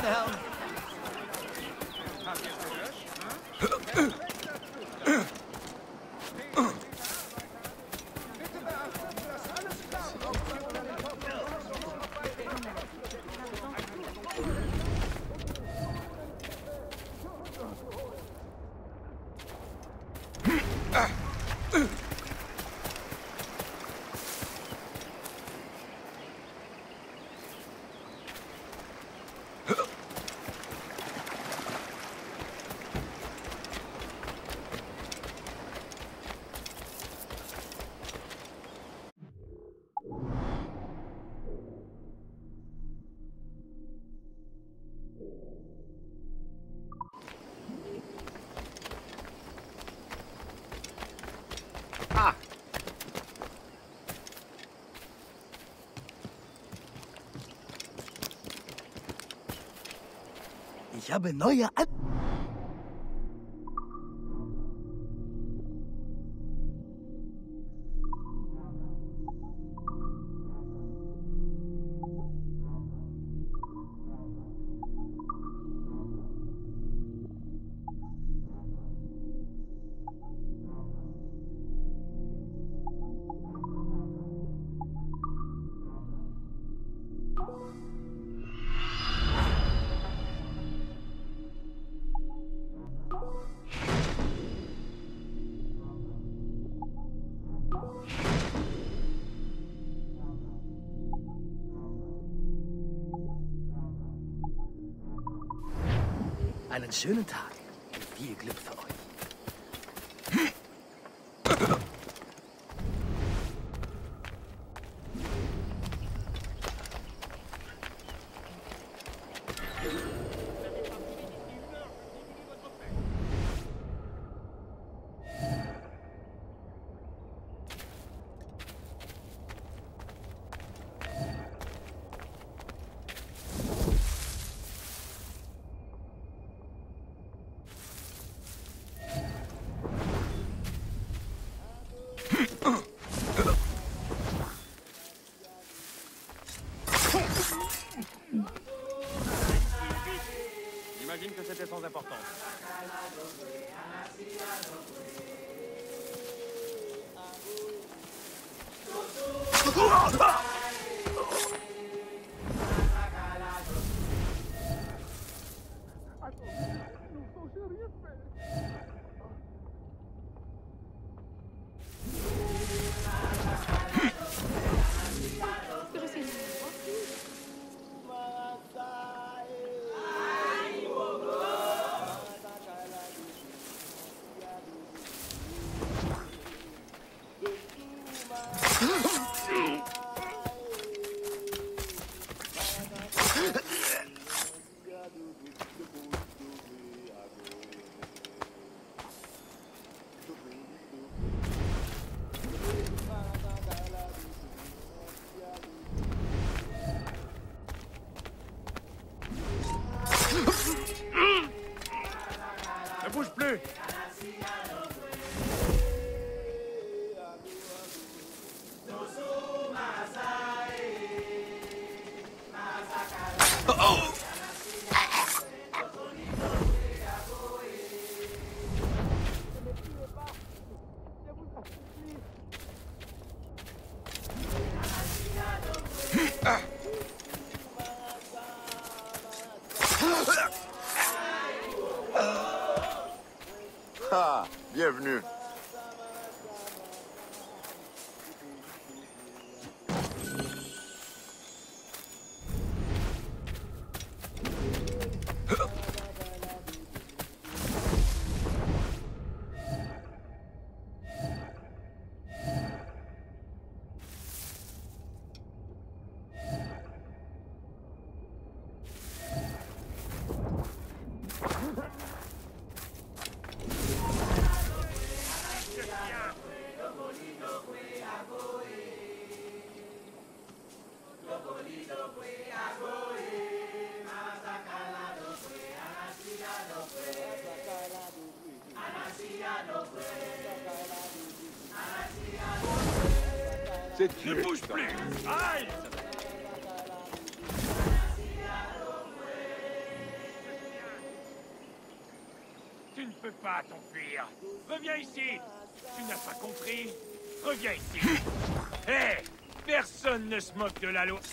meine Herren. Ich habe neue An... Einen schönen Tag und viel Glück für euch. J'imagine que c'était sans importance. Ne bouge plus! Ah, bienvenue. Ne bouge plus! Aïe! ne peux pas t'enfuir. Reviens ici. Tu n'as pas compris? Reviens ici. Hé! Personne ne se moque de la loi.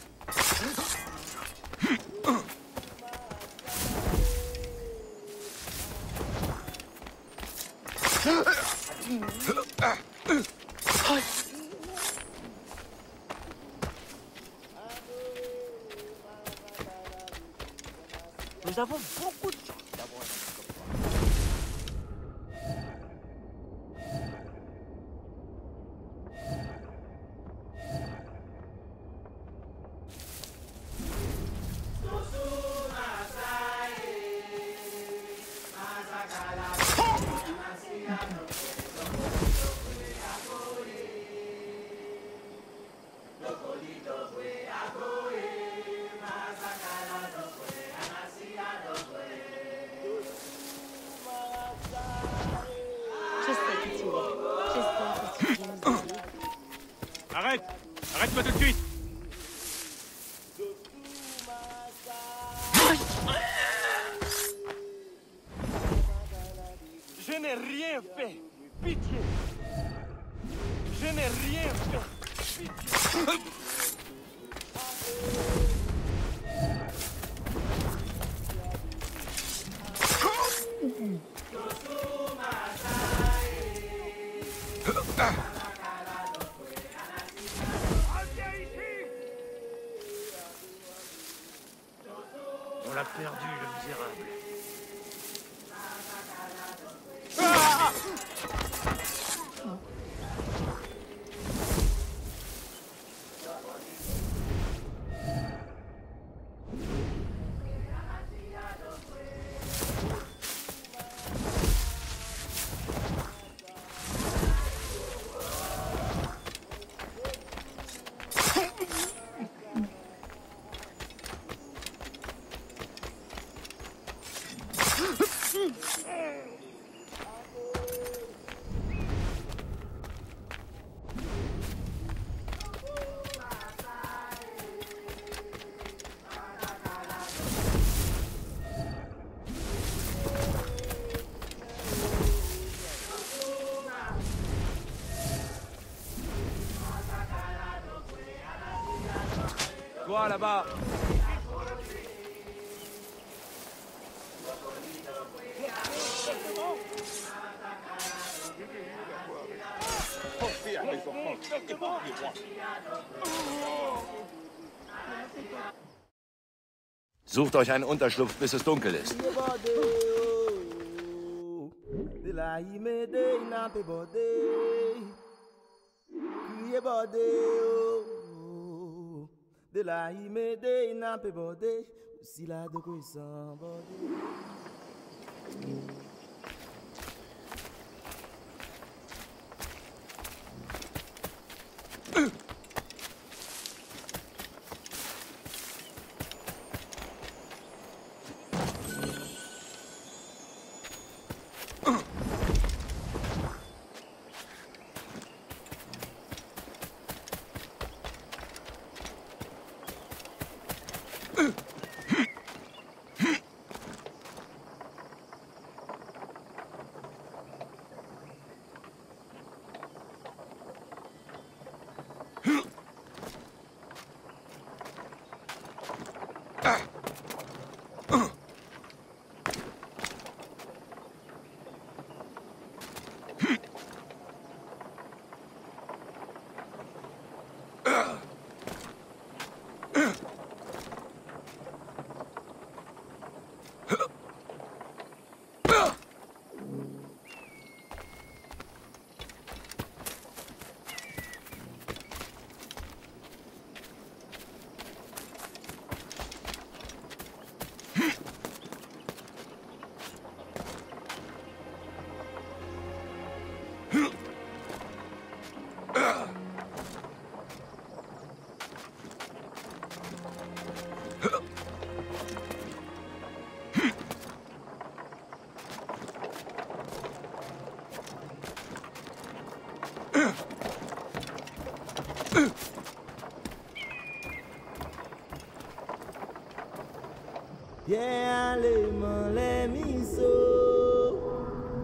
Nous avons beaucoup de chance d'avoir un ami comme toi. Je sais que tu l'es. J'espère que tu viens de lui. Arrête! Arrête-toi tout de suite! Je n'ai rien fait. Pitié. Je n'ai rien fait. Pitié. Reviens ici! On l'a perdu, le misérable. Toi là-bas. Sucht euch einen Unterschlupf, bis es dunkel ist. De la imede n'a pas bordé, si la de quoi sans bordé. Yeah, les miso.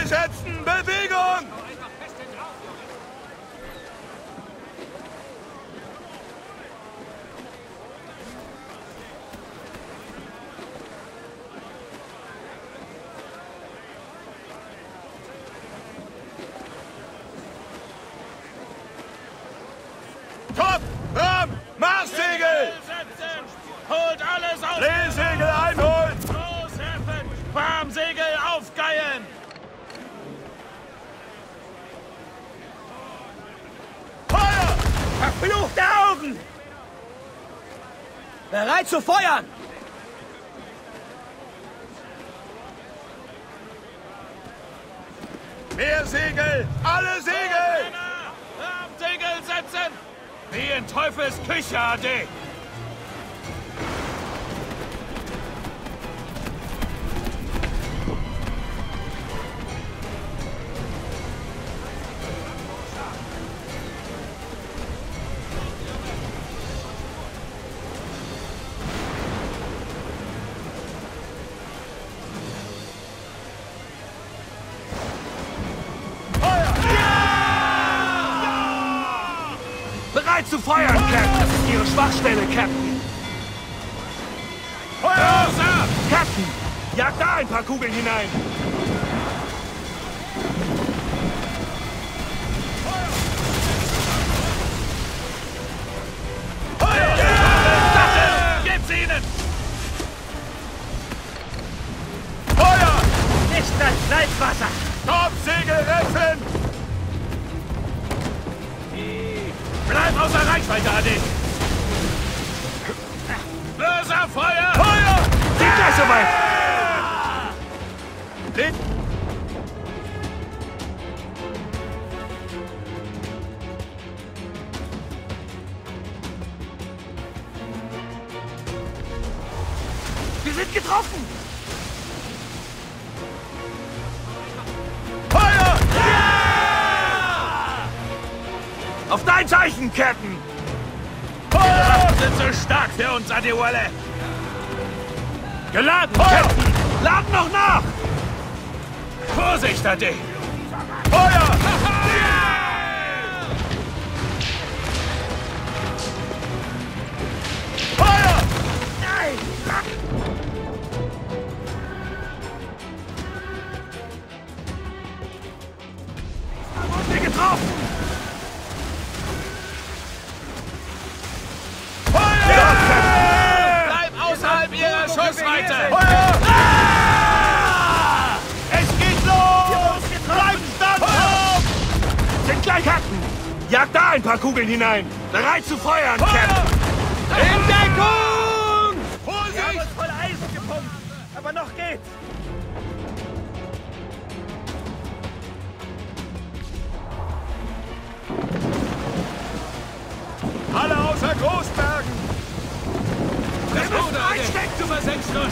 Segel setzen! Bewegung! Top! Ram! Marschsegel! Holt alles auf! Drehsegel einholen! Großhäfen! Farmsegel aufgeilen! Feuer! Verfluchte Augen! Bereit zu feuern! Mehr Segel! Alle Segel! Farmsegel setzen! Wie in Teufels Küche, AD! Bereit zu feuern, Captain! Das ist Ihre Schwachstelle, Captain! Feuer! Captain! Jagt da ein paar Kugeln hinein! Feuer! Gib's ihnen! Feuer! Nicht das Leitwasser! Top! Segel retten! Bleib außer Reichweite, AD! Böser Feuer! Feuer! Sind gleich soweit! Blind! Wir sind getroffen! Feuer! Auf dein Zeichen, Captain! Feuer! Wir sind so stark für uns, Adewale! Geladen, Feuer! Captain! Laden noch nach! Vorsicht, Ade! Feuer! Feuer! Nein! Wir getroffen! Feuer! Bleib außerhalb ihrer Schussweite! Feuer! Es geht los! Bleib standhaft! Sind gleich Captain! Jag da ein paar Kugeln hinein! Bereit zu feuern, Captain! In Deckung! Wir haben Vorsicht! uns voll Eisen gepumpt, aber noch geht's. Alle außer Großbergen! Wir müssen einstecken! Du versenkst uns!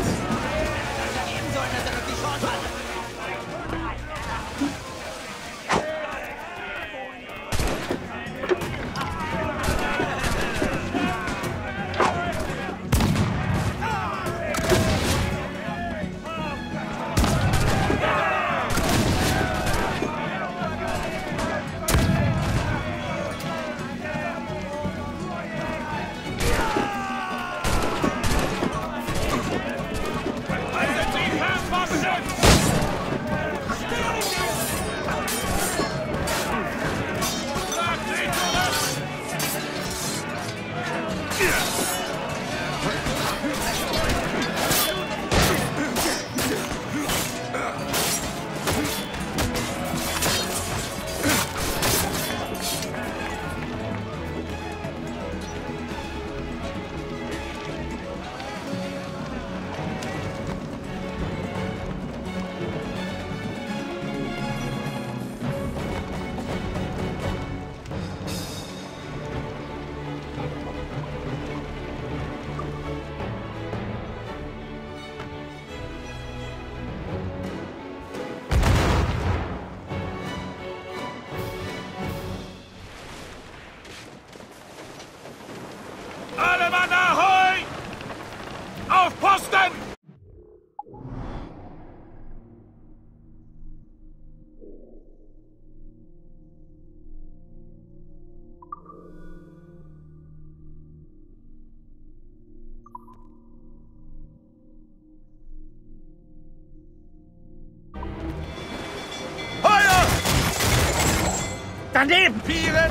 Daneben! Vieren!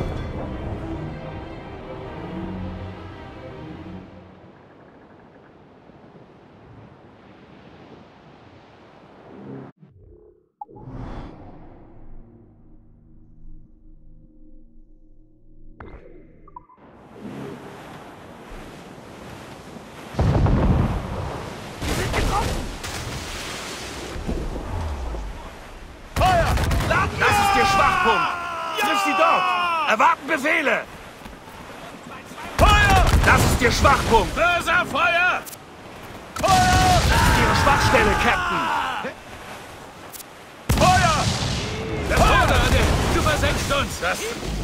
Feuer! Das ist Ihr Schwachpunkt! Triff sie dort! Erwarten Befehle! Feuer! Das ist Ihr Schwachpunkt! Böser Feuer! Feuer! Ihre Schwachstelle, Captain! Feuer! Der Vordere! Du versenkst uns! Das...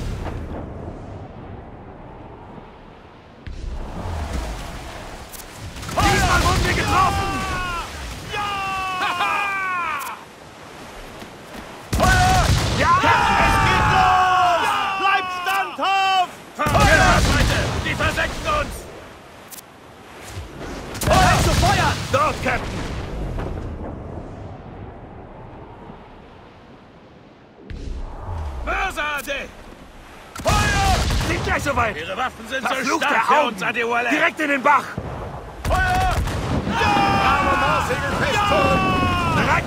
Diesmal wurden wir getroffen! Feuer! Ja! Es geht los! Bleibt standhaft! Feuer! Die versenken uns! Feuer! Zu Feuer! Dort, Captain! Bösartig! Feuer! Sind gleich soweit! Ihre Waffen sind so Verfluchte stark für Augen! uns, Adewale! Direkt in den Bach! Feuer! Arm- und Marsegel festzurren! Bereit!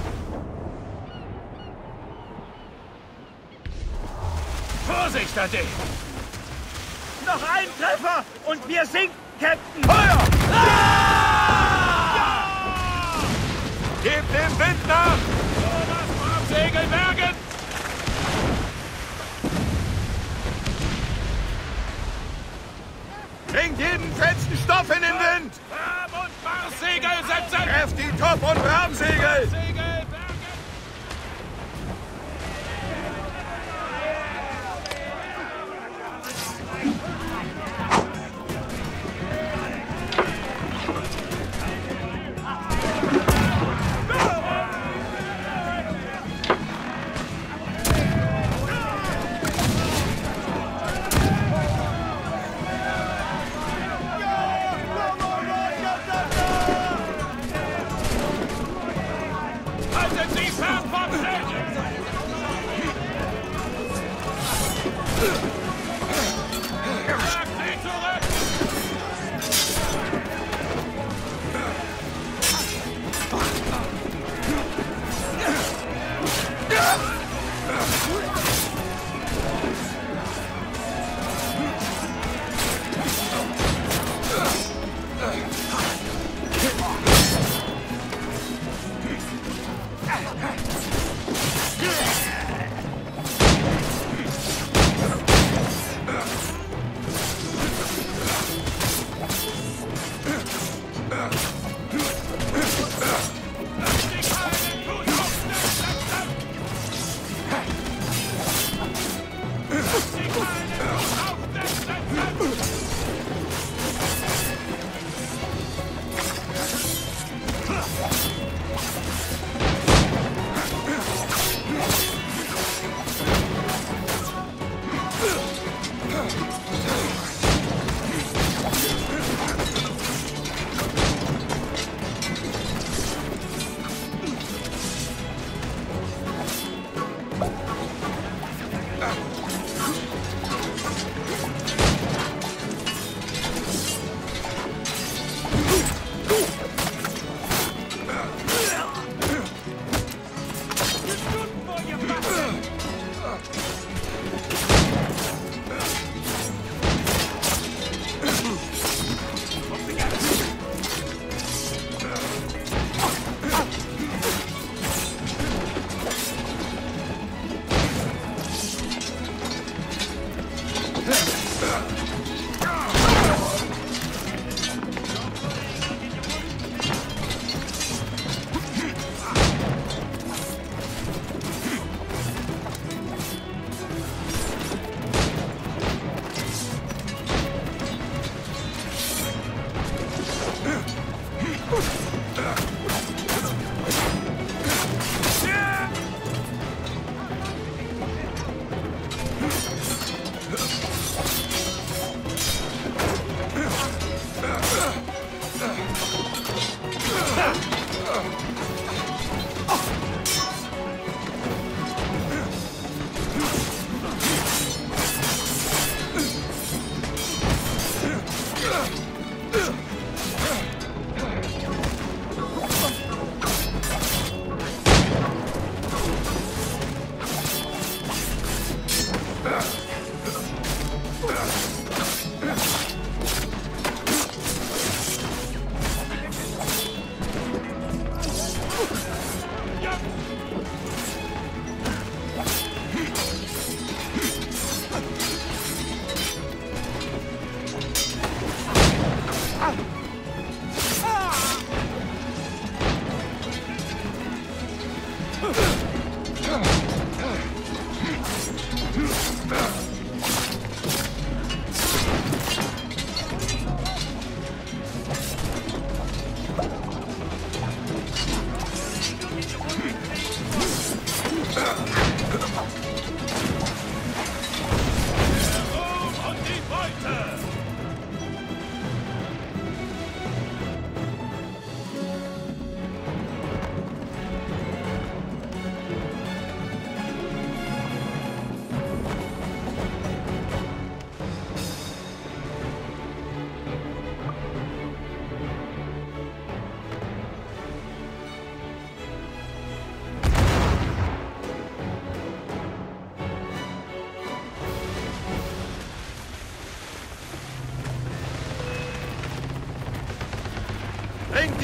Vorsicht, Ade! Noch ein Treffer und wir sinken, Captain! Feuer! Gebt dem Wind nach! Segel bergen! Bringt jeden festen Stoff in den Wind! Bram- und Marssegel setzen! Trefft die Top- und Bramsegel! Segel bergen! Halten Sie fern vom Segel! Schlag Sie zurück!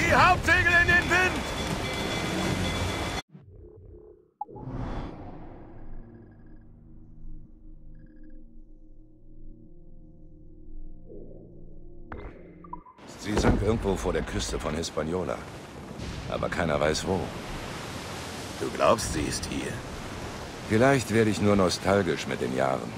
die Hauptsegel in den Wind! Sie sind irgendwo vor der Küste von Hispaniola. Aber keiner weiß wo. Du glaubst, sie ist hier? Vielleicht werde ich nur nostalgisch mit den Jahren.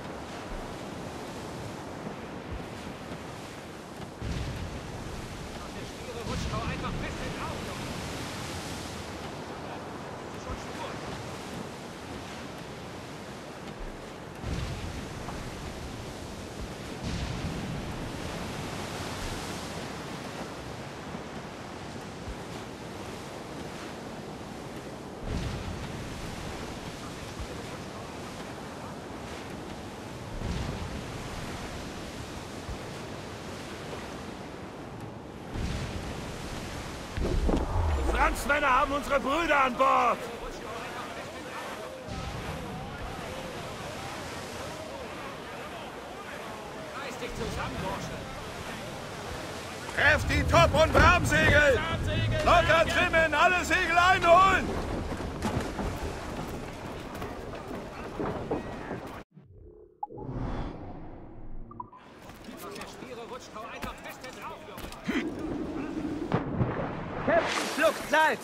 Die Franzmänner haben unsere Brüder an Bord! Reiß dich zusammen, Bursche! Trefft die Top- und Bramsegel! Locker trimmen, alle Segel einholen! Captain, schluckt Salz!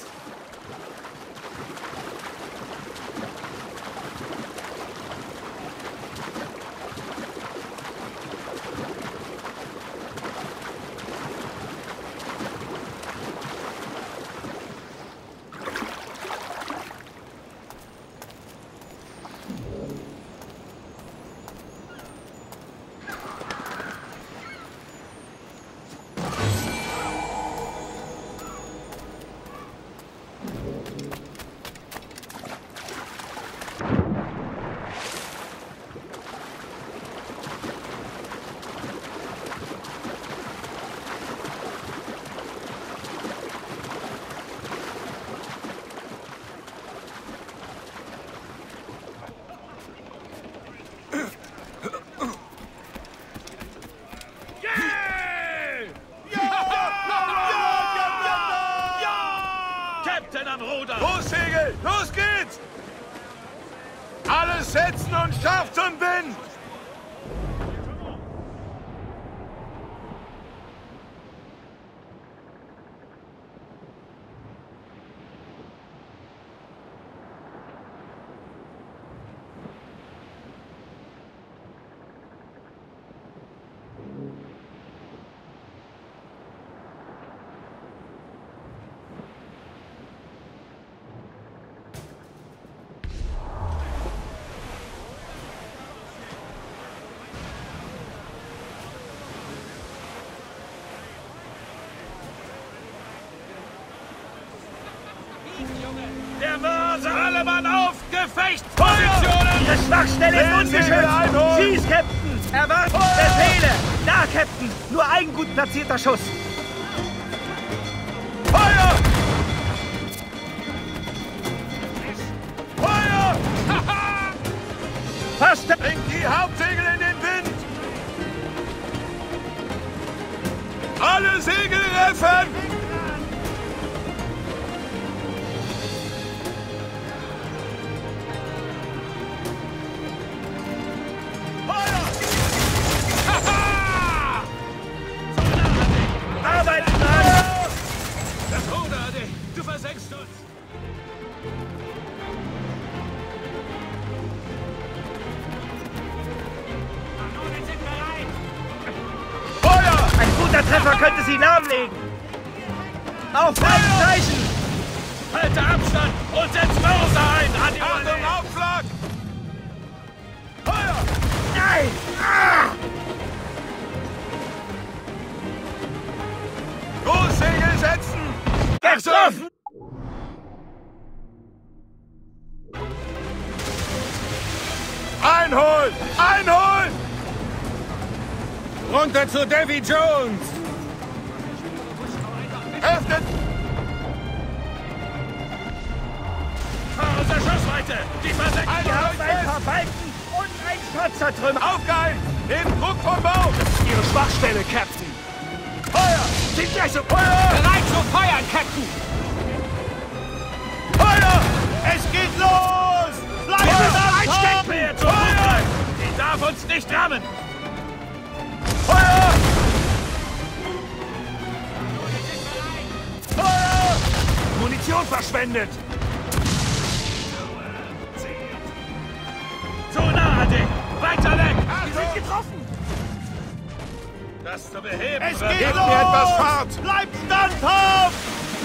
Captain am Ruder! Großsegel, los geht's! Alles setzen und scharf zum Wind! Der Mörser! Alle Mann auf! Gefechtspositionen! Ihre Schwachstelle ist ungeschützt! Schieß, Captain! Erwarten Befehle! Da, Captain! Nur ein gut platzierter Schuss! Feuer! Feuer! Fast! Bringt die Hauptsegel in den Wind! Alle Segel reffen! Arbeiten an! Das Ruder, Ade! Du versenkst uns! Kanonen sind bereit! Feuer! Ein guter Treffer könnte sie lahmlegen! Auf ein Zeichen! Halte Abstand und setz Mörser ein! Adi, Achtung, Aufschlag! Feuer! Nein! Ah! Großsegel setzen! Getroffen! Einholen! Einholen! Runter zu Davy Jones! Öffnet! Fahr unser Schussweite! Die versenken Wir haben ein paar Balken und ein Panzertrümmer! Aufgehalten! Nehmt Druck vom Bau! Ihre Schwachstelle, Captain! Feuer! sind gleich so... Feuer! Bereit zu feuern, Captain! Feuer! Es geht los! Bleibt Ein am Steckpferd zum Feuer! Die darf uns nicht rammen! Feuer! Feuer! Munition verschwendet! Zu nahe, Dick! Weiter weg! Wir sind getroffen! Das zu beheben Es wird. geht Gebt los! mir etwas Fahrt! Bleibt standhaft!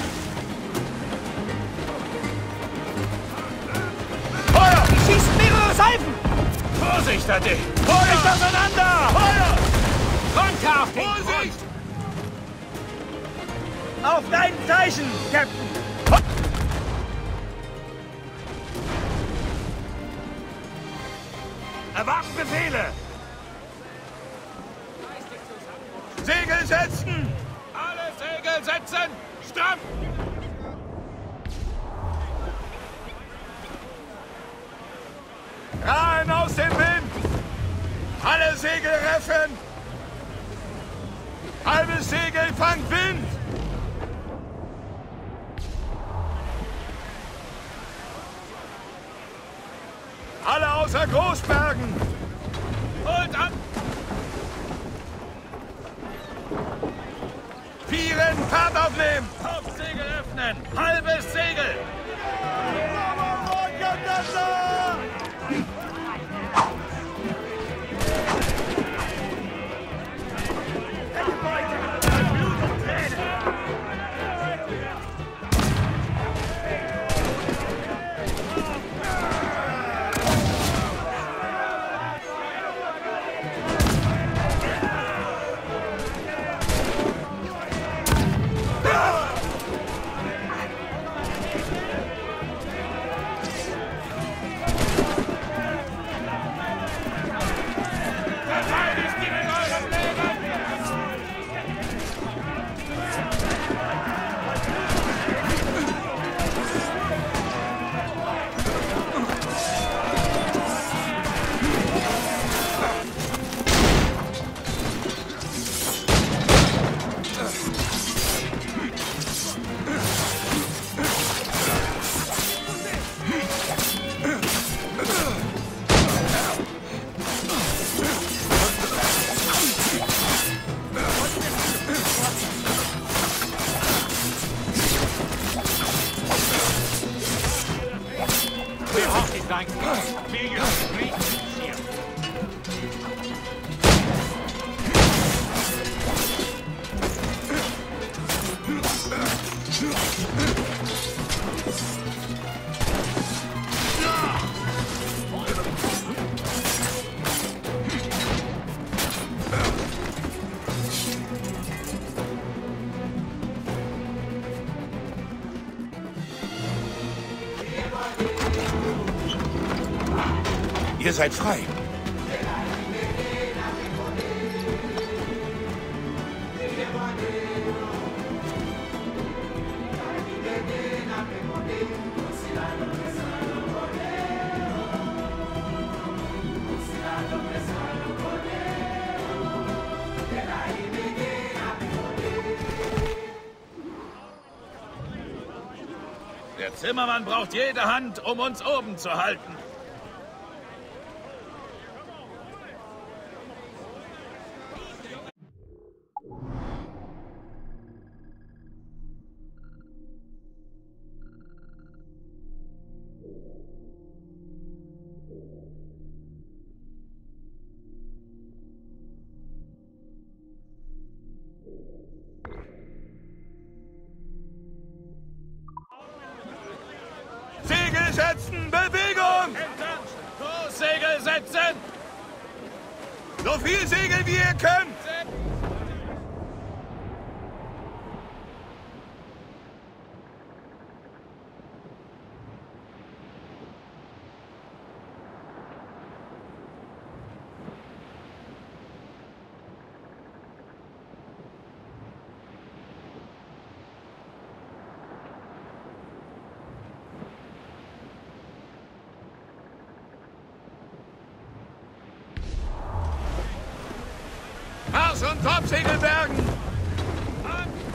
Feuer! Schießt mehrere Salven! Vorsicht, Dick! Feuer! Nicht auseinander! Feuer! Runter auf den Vorsicht! Grund! Auf dein Zeichen, Captain! Erwarten Befehle! Segel setzen! Alle Segel setzen! Stramm! Rahen aus dem Wind! Alle Segel reffen! Halbes Segel fangt Wind! Alle außer Großbergen! Holt an! Vieren, Fahrt aufnehmen! Hauptsegel öffnen! Halbes Segel! Verteidigt die mit eurem Leben! Wir hoffen, die sagen, wir riechen hier. Ihr seid frei. Der Zimmermann braucht jede Hand, um uns oben zu halten. Segel setzen! Bewegung! Großsegel setzen! So viel Segel wie ihr könnt! Mars und Topsegel bergen!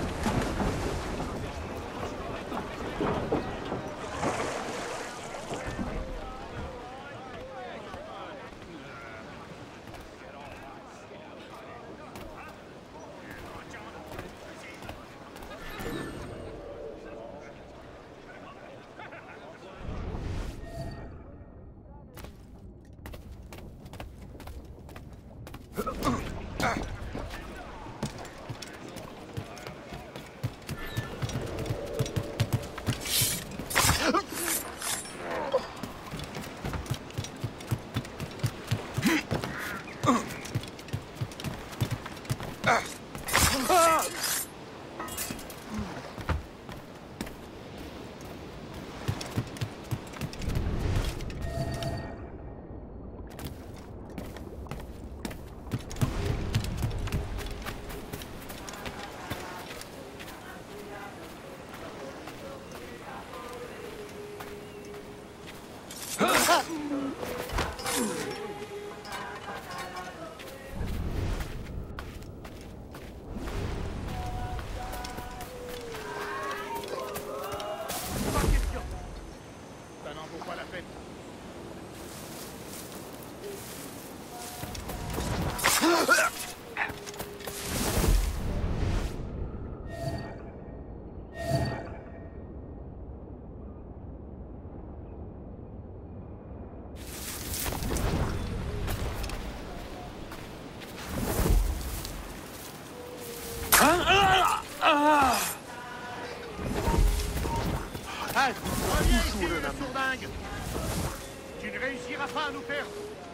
Reviens ici, le sourdingue! Tu ne réussiras pas à nous perdre!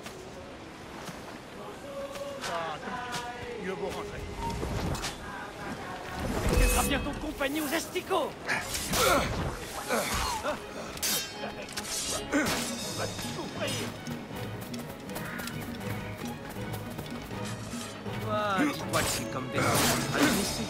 Ah, tant pis. Mieux vaut rentrer. Ce sera bientôt compagnie aux asticots. Va souffrir. Ah, dis-toi que c'est comme des monstres ici.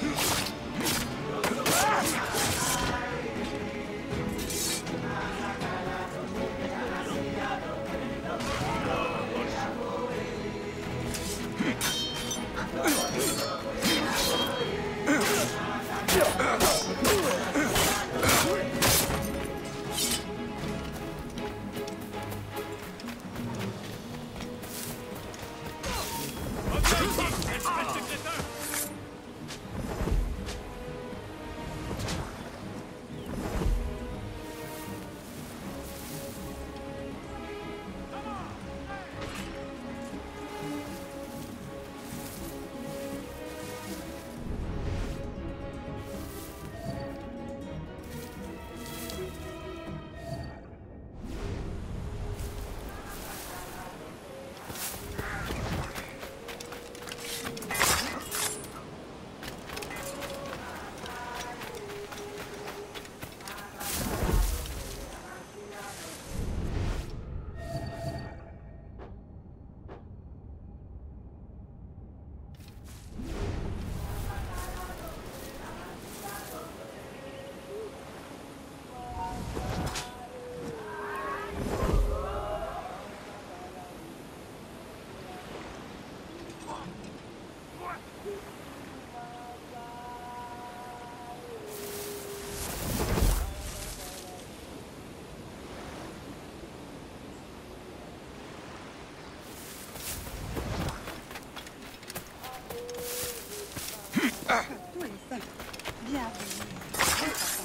Tous les cinq. Bienvenue.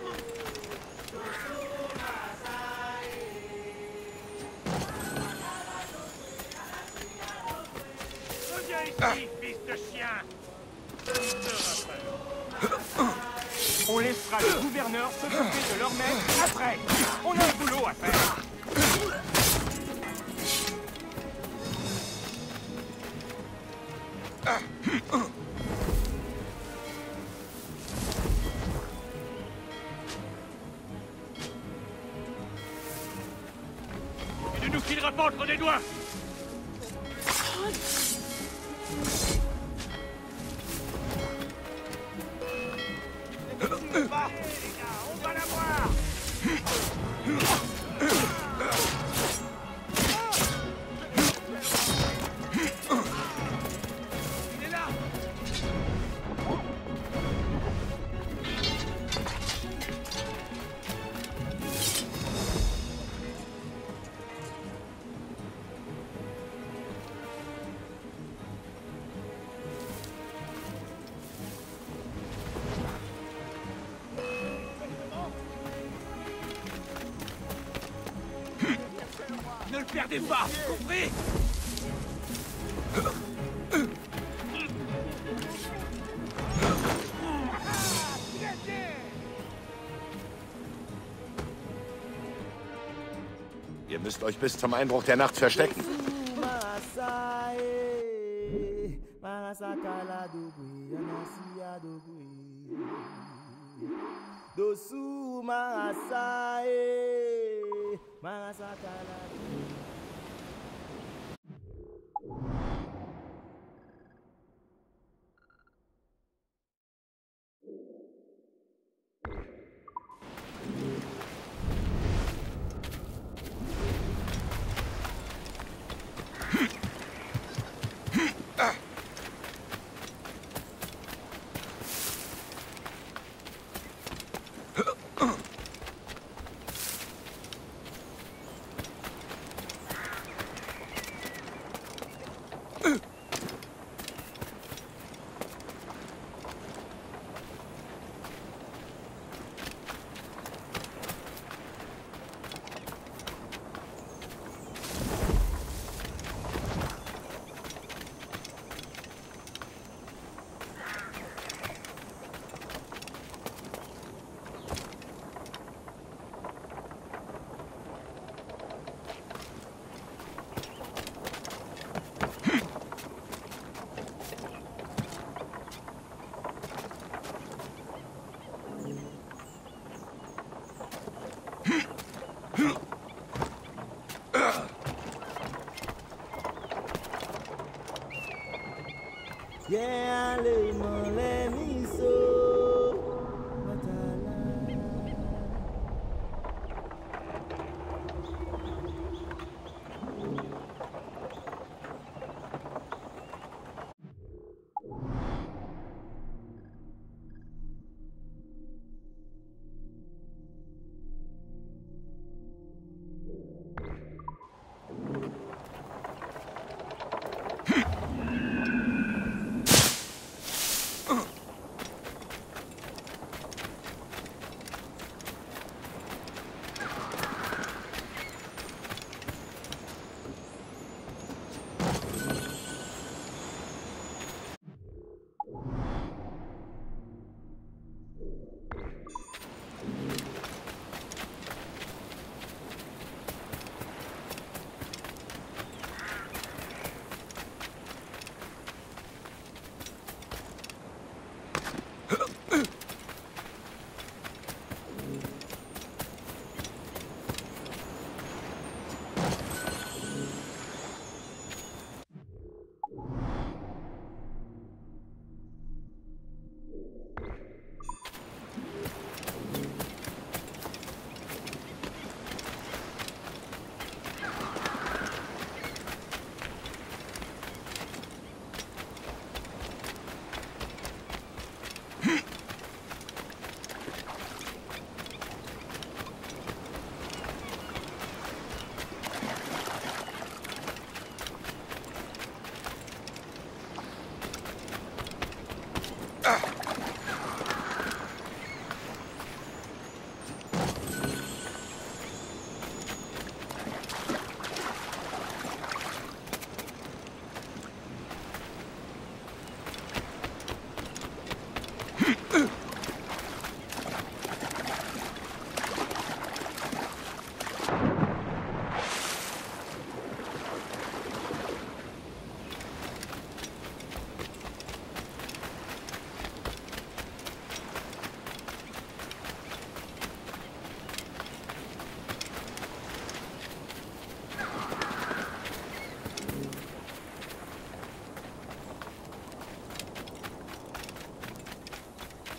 Reviens ici, fils de chien! On laissera le gouverneur s'occuper de leur maître après. On a un boulot à faire. Il ne nous filera pas entre les doigts! On va la voir! Il est là! Ne le perdez pas, compris? Ihr müsst euch bis zum Einbruch der Nacht verstecken. Dosu Marasae, Marasakala. Yeah, let me so.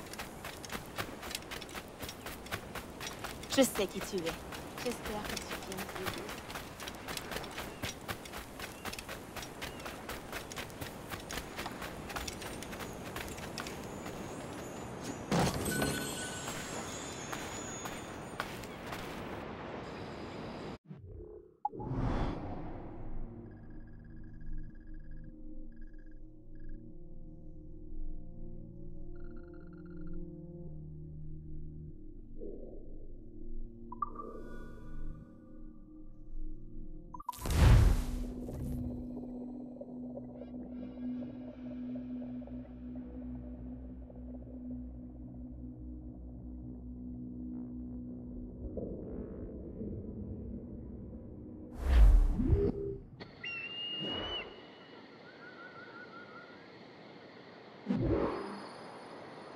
Je sais qui tu es. J'espère que tu viens.